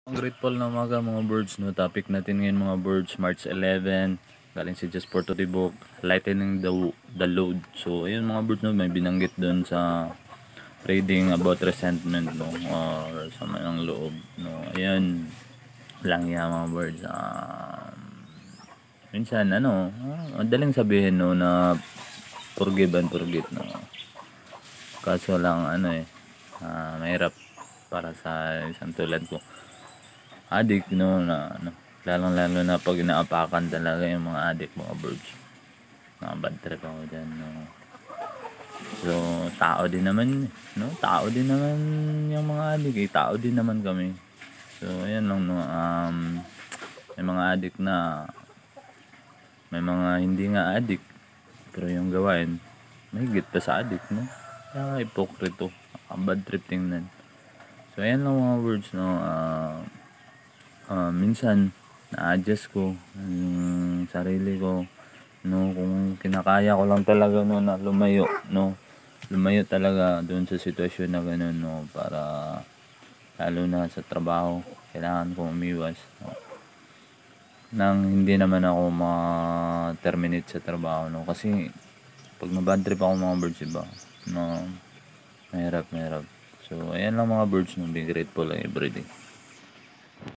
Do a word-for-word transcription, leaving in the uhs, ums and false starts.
Ang grateful na umaga mga birds, no? Topic natin ngayon mga birds, March eleven. Galing si Just for to the book, lightening the, the load. So, ayun mga birds, no? May binanggit doon sa reading about resentment, no? Or sama ng loob, no? Ayun, lang yan mga birds. Um, minsan, ano, ah, madaling sabihin, no? Na forgive and forget, no? Kaso lang, ano eh, ah, mahirap para sa isang tulad ko. Addict, no, na ano, lalong lalo na pag inaapakan talaga yung mga addict, mga birds. Mga bad trip ako dyan, no. So, tao din naman, no, tao din naman yung mga addict, eh, tao din naman kami. So, ayan lang, no, um, may mga addict na, may mga hindi nga addict, pero yung gawain, mahigit pa sa addict, no. Kaya hipokrito, ang bad trip tingnan. So, ayan lang mga words, no, ah, uh, minsan na-adjust ko yung sarili ko, no, kung kinakaya ko lang talaga, no, na lumayo, no, lumayo talaga doon sa sitwasyon na gano'n, no, para lalo na sa trabaho kailangan ko umiwas, no, nang hindi naman ako ma-terminate sa trabaho, no, kasi pag na-bad trip ako mga birds, iba, no, mahirap mahirap. So ayan lang mga birds, no, be grateful everyday.